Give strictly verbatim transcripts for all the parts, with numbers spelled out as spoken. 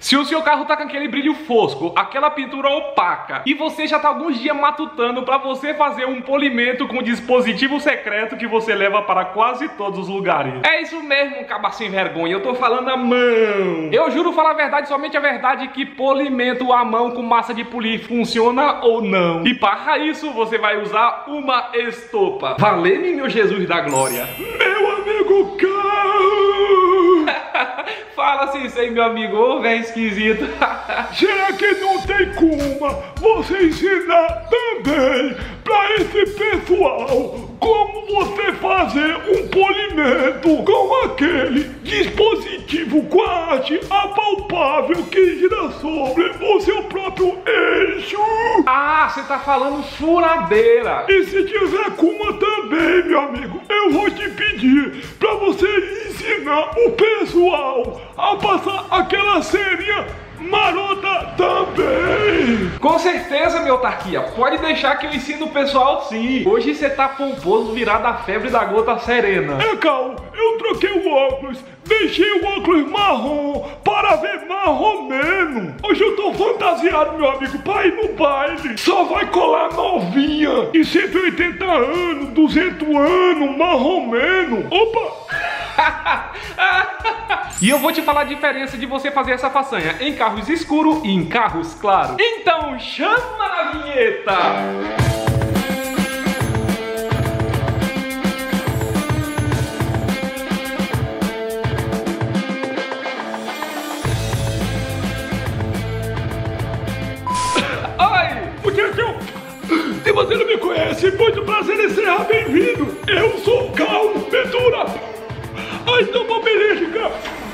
Se o seu carro tá com aquele brilho fosco, aquela pintura opaca, e você já tá alguns dias matutando pra você fazer um polimento com um dispositivo secreto que você leva para quase todos os lugares. É isso mesmo, caba sem vergonha, eu tô falando a mão. Eu juro falar a verdade, somente a verdade, que polimento à mão com massa de polir funciona ou não. E para isso você vai usar uma estopa. Valeu-me, meu Jesus da glória. Meu amigo carro! Fala assim, sei, meu amigo, ô velho esquisito. Será que não tem como você ensinar também pra esse pessoal como você fazer um polimento com aquele dispositivo com a arte apalpável que gira sobre o seu próprio eixo? Ah, você tá falando furadeira. E se tiver como também, meu amigo, eu vou te pedir pra você ensinar o pessoal a passar aquela cerinha marota também. Com certeza, meu Tarquia, pode deixar que eu ensino o pessoal sim. Hoje você tá pomposo, virado a febre da gota serena. É, Cal, eu troquei o óculos, deixei o óculos marrom para ver marromeno. Hoje eu tô fantasiado, meu amigo, pra ir no baile. Só vai colar novinha de cento e oitenta anos, duzentos anos, marromeno. Opa! E eu vou te falar a diferença de você fazer essa façanha em carros escuros e em carros claros. Então chama na vinheta! Ai, o que é que eu... Se você não me conhece, muito prazer em ser bem-vindo. Eu sou o Cal Ventura. Ai, não vou belisca.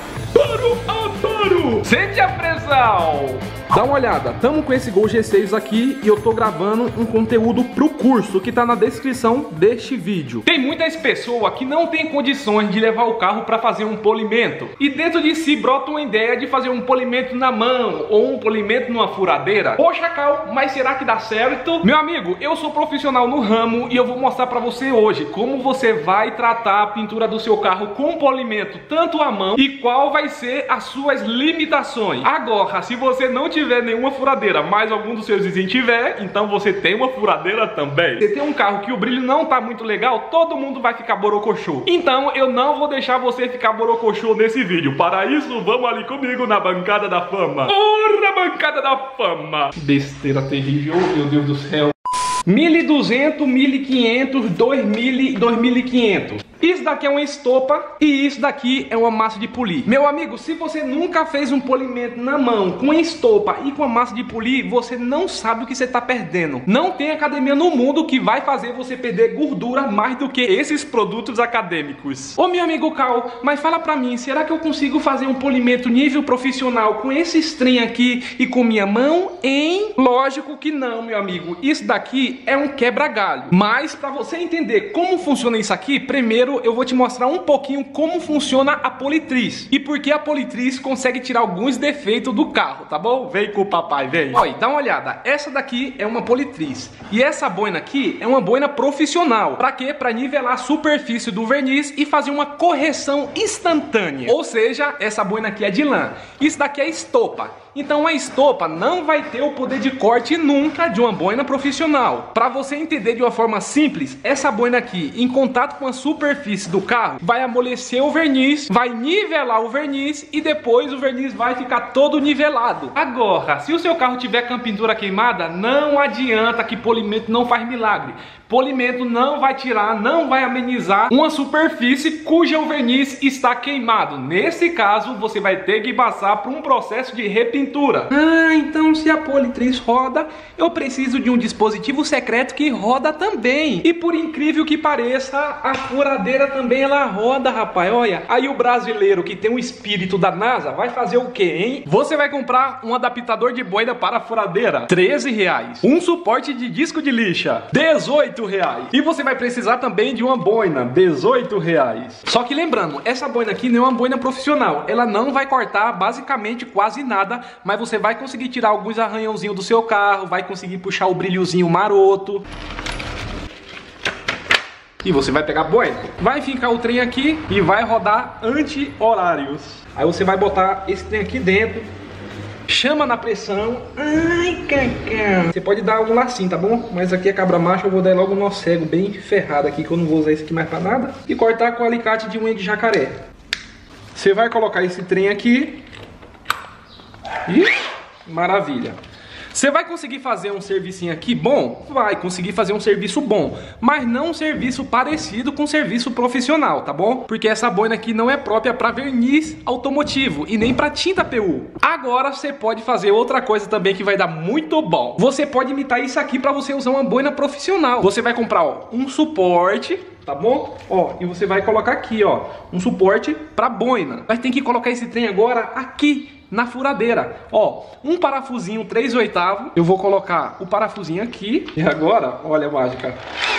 Paro a paro. Sente a pressão. Dá uma olhada, tamo com esse Gol G seis aqui e eu tô gravando um conteúdo pro curso que tá na descrição deste vídeo. Tem muitas pessoas que não tem condições de levar o carro pra fazer um polimento e dentro de si brota uma ideia de fazer um polimento na mão ou um polimento numa furadeira. Poxa, Cal, mas será que dá certo? Meu amigo, eu sou profissional no ramo e eu vou mostrar pra você hoje como você vai tratar a pintura do seu carro com polimento tanto à mão e qual vai ser as suas limitações. Agora, se você não tiver tiver nenhuma furadeira, mas algum dos seus vizinhos tiver, então você tem uma furadeira também. Você tem um carro que o brilho não tá muito legal, todo mundo vai ficar borocochô. Então eu não vou deixar você ficar borocochô nesse vídeo. Para isso, vamos ali comigo na bancada da fama. Ora, bancada da fama! Besteira terrível, meu Deus do céu. mil e duzentos, mil e quinhentos, dois mil, dois mil e quinhentos. Isso daqui é uma estopa e isso daqui é uma massa de polir. Meu amigo, se você nunca fez um polimento na mão com estopa e com a massa de polir, você não sabe o que você está perdendo. Não tem academia no mundo que vai fazer você perder gordura mais do que esses produtos acadêmicos. Ô meu amigo Cal, mas fala pra mim, será que eu consigo fazer um polimento nível profissional com esse trem aqui e com minha mão, hein? Lógico que não, meu amigo. Isso daqui é um quebra-galho. Mas pra você entender como funciona isso aqui, primeiro eu vou te mostrar um pouquinho como funciona a politriz e por que a politriz consegue tirar alguns defeitos do carro, tá bom? Vem com o papai, vem. Olha, dá uma olhada, essa daqui é uma politriz e essa boina aqui é uma boina profissional. Pra quê? Pra nivelar a superfície do verniz e fazer uma correção instantânea. Ou seja, essa boina aqui é de lã. Isso daqui é estopa. Então a estopa não vai ter o poder de corte nunca de uma boina profissional. Para você entender de uma forma simples, essa boina aqui, em contato com a superfície do carro, vai amolecer o verniz, vai nivelar o verniz e depois o verniz vai ficar todo nivelado. Agora, se o seu carro tiver com a pintura queimada, não adianta que polimento não faz milagre. Polimento não vai tirar, não vai amenizar uma superfície cuja o verniz está queimado. Nesse caso, você vai ter que passar por um processo de repintura. Ah, então se a politriz roda, eu preciso de um dispositivo secreto que roda também. E por incrível que pareça, a furadeira também ela roda, rapaz. Olha, aí o brasileiro que tem o espírito da NASA vai fazer o quê, hein? Você vai comprar um adaptador de boina para a furadeira, treze reais. Um suporte de disco de lixa, dezoito reais. E você vai precisar também de uma boina, dezoito reais. Só que lembrando, essa boina aqui não é uma boina profissional. Ela não vai cortar basicamente quase nada, mas você vai conseguir tirar alguns arranhãozinhos do seu carro, vai conseguir puxar o brilhozinho maroto. E você vai pegar a boina, vai fincar o trem aqui e vai rodar anti-horários. Aí você vai botar esse trem aqui dentro Chama na pressão. Ai, cacá. Você pode dar um lacinho, tá bom? Mas aqui é cabra macho, eu vou dar logo um nó cego bem ferrado aqui, que eu não vou usar isso aqui mais pra nada. E cortar com alicate de unha de jacaré. Você vai colocar esse trem aqui. Ih, maravilha. Você vai conseguir fazer um servicinho aqui bom? Vai conseguir fazer um serviço bom, mas não um serviço parecido com um serviço profissional, tá bom? Porque essa boina aqui não é própria para verniz automotivo e nem para tinta P U. Agora você pode fazer outra coisa também que vai dar muito bom. Você pode imitar isso aqui para você usar uma boina profissional. Você vai comprar, ó, um suporte, tá bom? Ó, e você vai colocar aqui, ó, um suporte para boina. Mas tem que colocar esse trem agora aqui na furadeira. Ó, um parafusinho três oitavos. Eu vou colocar o parafusinho aqui. E agora, olha a mágica.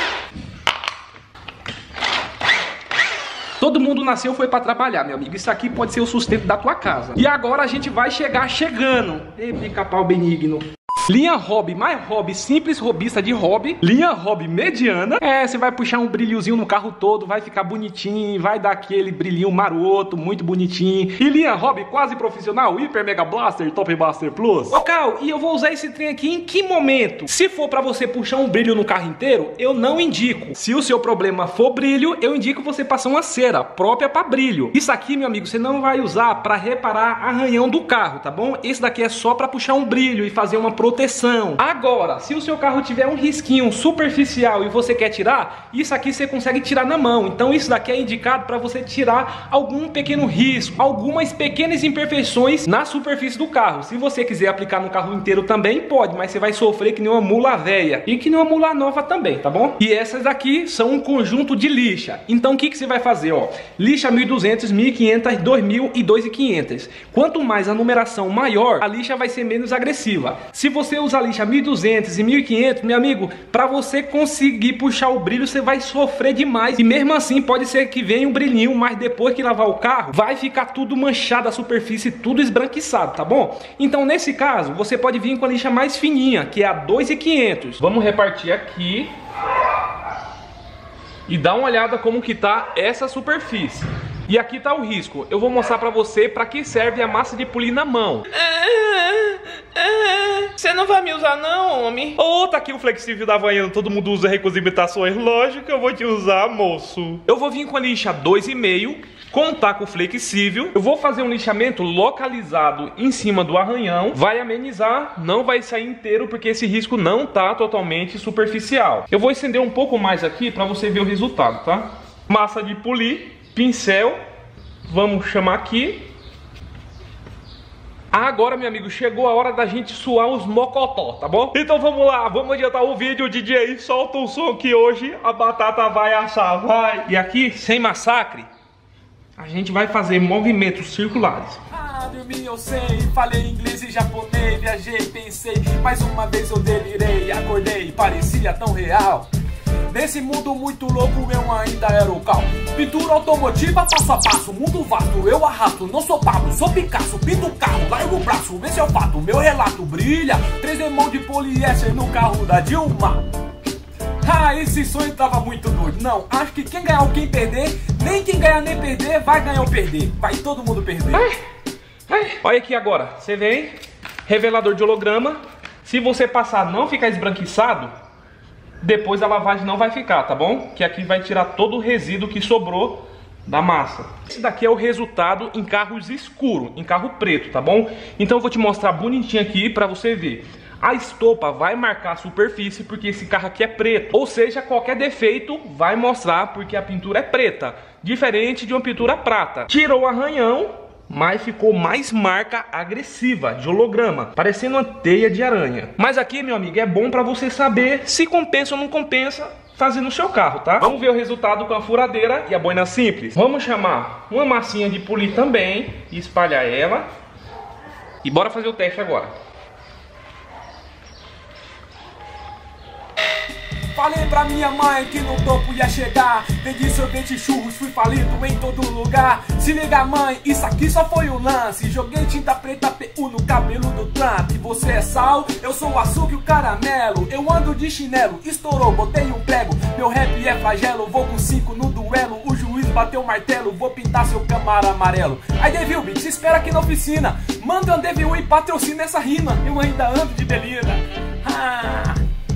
Todo mundo nasceu foi para trabalhar, meu amigo. Isso aqui pode ser o sustento da tua casa. E agora a gente vai chegar chegando. Ei, pica-pau benigno. Linha hobby, mais hobby, simples robista de hobby. Linha hobby mediana. É, você vai puxar um brilhozinho no carro todo, vai ficar bonitinho, vai dar aquele brilhinho maroto, muito bonitinho. E linha hobby quase profissional, Hyper Mega Blaster, Top Blaster Plus. Ô, Cal, e eu vou usar esse trem aqui em que momento? Se for pra você puxar um brilho no carro inteiro, eu não indico. Se o seu problema for brilho, eu indico você passar uma cera própria pra brilho. Isso aqui, meu amigo, você não vai usar pra reparar arranhão do carro, tá bom? Esse daqui é só pra puxar um brilho e fazer uma proteção. Agora, se o seu carro tiver um risquinho superficial e você quer tirar, isso aqui você consegue tirar na mão. Então isso daqui é indicado para você tirar algum pequeno risco, algumas pequenas imperfeições na superfície do carro. Se você quiser aplicar no carro inteiro também pode, mas você vai sofrer que nem uma mula velha e que nem uma mula nova também, tá bom? E essas daqui são um conjunto de lixa. Então o que que você vai fazer, ó? Lixa mil e duzentos, mil e quinhentos, dois mil e dois mil e quinhentos. Quanto mais a numeração maior, a lixa vai ser menos agressiva. Se você usar lixa mil e duzentos e mil e quinhentos, meu amigo, para você conseguir puxar o brilho, você vai sofrer demais. E mesmo assim, pode ser que venha um brilhinho, mas depois que lavar o carro, vai ficar tudo manchado, a superfície tudo esbranquiçado, tá bom? Então, nesse caso, você pode vir com a lixa mais fininha, que é a dois mil e quinhentos. Vamos repartir aqui e dar uma olhada como que tá essa superfície. E aqui tá o risco. Eu vou mostrar pra você pra que serve a massa de polir na mão. Você não vai me usar não, homem? Ô, oh, tá aqui o flexível da Havaiana. Todo mundo usa com as imitações. Lógico que eu vou te usar, moço. Eu vou vir com a lixa dois e meio, contar com o flexível. Eu vou fazer um lixamento localizado em cima do arranhão. Vai amenizar, não vai sair inteiro, porque esse risco não tá totalmente superficial. Eu vou estender um pouco mais aqui pra você ver o resultado, tá? Massa de polir, pincel, vamos chamar aqui. Agora, meu amigo, chegou a hora da gente suar os mocotó, tá bom? Então vamos lá, vamos adiantar o vídeo, D J, solta o som que hoje a batata vai assar, vai! E aqui, sem massacre, a gente vai fazer movimentos circulares. Ah, dormi, eu sei, falei inglês e japonês, viajei, pensei, mais uma vez eu delirei, acordei, parecia tão real. Nesse mundo muito louco eu ainda era o cal. Pintura automotiva passo a passo, mundo vasto, eu arrasto, não sou Pablo, sou Picasso. Pinto o carro, largo o braço, esse é o fato, meu relato brilha. Três demão de poliéster no carro da Dilma. Ah, esse sonho tava muito doido. Não, acho que quem ganhar ou quem perder, nem quem ganhar nem perder, vai ganhar ou perder. Vai todo mundo perder. Ai, ai. Olha aqui agora, você vem, revelador de holograma. Se você passar não ficar esbranquiçado, depois a lavagem não vai ficar, tá bom? Que aqui vai tirar todo o resíduo que sobrou da massa. Esse daqui é o resultado em carros escuros, em carro preto, tá bom? Então eu vou te mostrar bonitinho aqui pra você ver. A estopa vai marcar a superfície porque esse carro aqui é preto. Ou seja, qualquer defeito vai mostrar porque a pintura é preta. Diferente de uma pintura prata. Tirou o arranhão, mas ficou mais marca agressiva de holograma, parecendo uma teia de aranha. Mas aqui, meu amigo, é bom para você saber se compensa ou não compensa fazer no seu carro, tá? Vamos ver o resultado com a furadeira e a boina simples. Vamos chamar uma massinha de polir também e espalhar ela. E bora fazer o teste agora. Falei pra minha mãe que no topo ia chegar. Vendi sorvete e churros, fui falido em todo lugar. Se liga, mãe, isso aqui só foi o lance. Joguei tinta preta P U no cabelo do Trump. Você é sal, eu sou o açúcar e o caramelo. Eu ando de chinelo, estourou, botei um prego. Meu rap é flagelo, vou com cinco no duelo. O juiz bateu o martelo, vou pintar seu Camaro amarelo. Aí Devil Beats, espera aqui na oficina, manda um Devil e patrocina essa rima, eu ainda ando de Belina. Ah.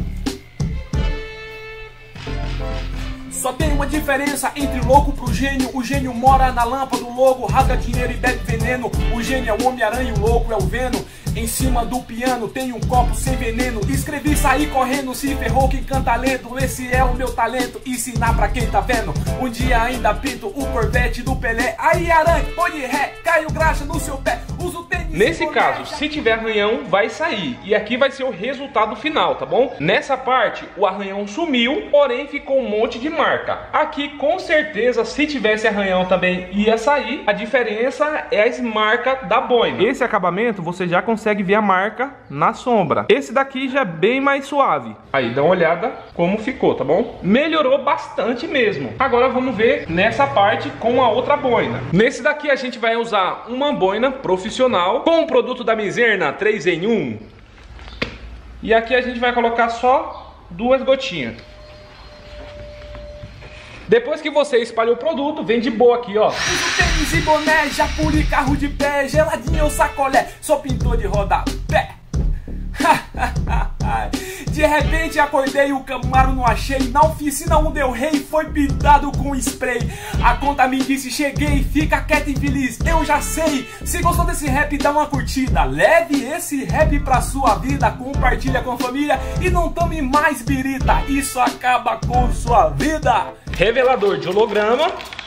Só tem uma diferença entre louco pro gênio. O gênio mora na lâmpada, o louco rasga dinheiro e bebe veneno. O gênio é o Homem-Aranha e o louco é o Venom. Em cima do piano tem um copo sem veneno. Escrevi, saí correndo, se ferrou quem canta lento. Esse é o meu talento, ensinar pra quem tá vendo. Um dia ainda pinto o Corvette do Pelé. Aí aranha, põe de ré, caiu graxa no seu pé. Uso tênis. Nesse caso, se tiver arranhão, vai sair. E aqui vai ser o resultado final, tá bom? Nessa parte, o arranhão sumiu, porém ficou um monte de marca. Aqui, com certeza, se tivesse arranhão também ia sair. A diferença é a marca da boina. Esse acabamento, você já consegue ver a marca na sombra. Esse daqui já é bem mais suave. Aí, dá uma olhada como ficou, tá bom? Melhorou bastante mesmo. Agora vamos ver nessa parte com a outra boina. Nesse daqui a gente vai usar uma boina profissional com o produto da Miserna três em um. E aqui a gente vai colocar só duas gotinhas. Depois que você espalhou o produto, vem de boa aqui, ó. Uso tênis e boné, já pule carro de pé, geladinho ou sacolé, sou pintor de rodapé. De repente acordei, o Camaro não achei. Na oficina um deu rei, foi pintado com spray. A conta me disse, cheguei, fica quieto e feliz, eu já sei. Se gostou desse rap, dá uma curtida. Leve esse rap pra sua vida, compartilha com a família e não tome mais birita, isso acaba com sua vida. Revelador de holograma.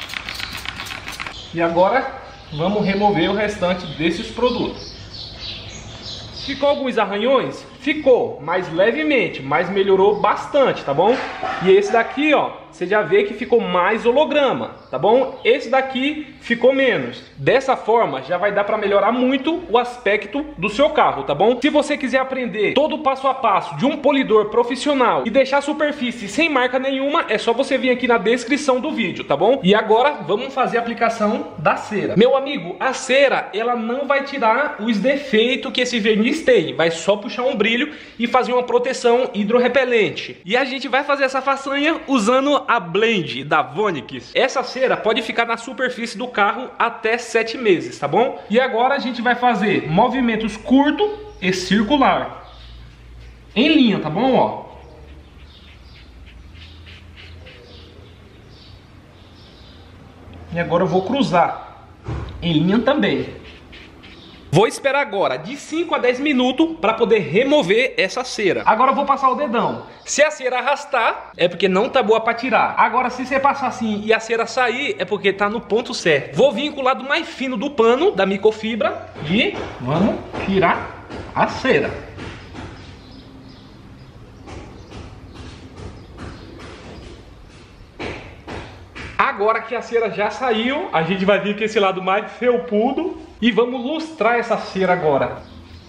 E agora vamos remover o restante desses produtos. Ficou alguns arranhões? Ficou, mas levemente, mas melhorou bastante, tá bom? E esse daqui, ó, você já vê que ficou mais holograma, tá bom? Esse daqui ficou menos. Dessa forma, já vai dar para melhorar muito o aspecto do seu carro, tá bom? Se você quiser aprender todo o passo a passo de um polidor profissional e deixar a superfície sem marca nenhuma, é só você vir aqui na descrição do vídeo, tá bom? E agora, vamos fazer a aplicação da cera. Meu amigo, a cera, ela não vai tirar os defeitos que esse verniz tem, vai só puxar um brilho e fazer uma proteção hidrorrepelente. E a gente vai fazer essa façanha usando a Blend da Vonix. Essa cera pode ficar na superfície do carro até sete meses, tá bom? E agora a gente vai fazer movimentos curtos e circular em linha, tá bom? Ó. E agora eu vou cruzar em linha também. Vou esperar agora de cinco a dez minutos para poder remover essa cera. Agora eu vou passar o dedão. Se a cera arrastar, é porque não tá boa para tirar. Agora se você passar assim e a cera sair, é porque tá no ponto certo. Vou vir com o lado mais fino do pano, da microfibra, e vamos tirar a cera. Agora que a cera já saiu, a gente vai vir com esse lado mais felpudo e vamos lustrar essa cera agora.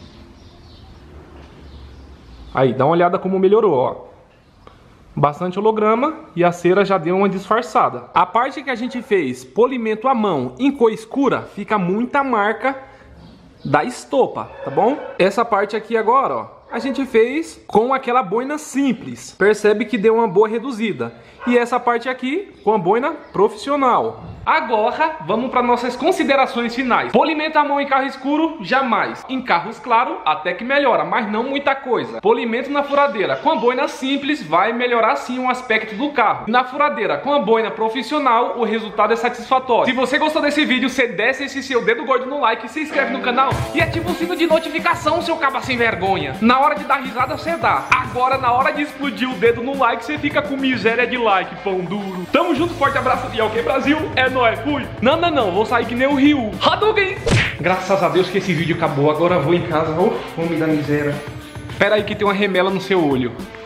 Aí, dá uma olhada como melhorou, ó. Bastante holograma e a cera já deu uma disfarçada. A parte que a gente fez polimento à mão em cor escura, fica muita marca da estopa, tá bom? Essa parte aqui agora, ó, a gente fez com aquela boina simples. Percebe que deu uma boa reduzida. E essa parte aqui com a boina profissional. Agora vamos para nossas considerações finais. Polimento à mão em carro escuro, jamais. Em carros claros, até que melhora, mas não muita coisa. Polimento na furadeira com a boina simples vai melhorar sim o aspecto do carro. Na furadeira com a boina profissional, o resultado é satisfatório. Se você gostou desse vídeo, você desce esse seu dedo gordo no like, se inscreve no canal e ativa o sino de notificação, seu caba sem vergonha. Na hora de dar risada, você dá. Agora, na hora de explodir o dedo no like, você fica com miséria de like, pão duro. Tamo junto, forte abraço e ok, Brasil? É nóis, fui. Não, não, não, vou sair que nem o Ryu. Hadouken! Graças a Deus que esse vídeo acabou. Agora eu vou em casa. Oh, fome da miséria. Pera aí que tem uma remela no seu olho.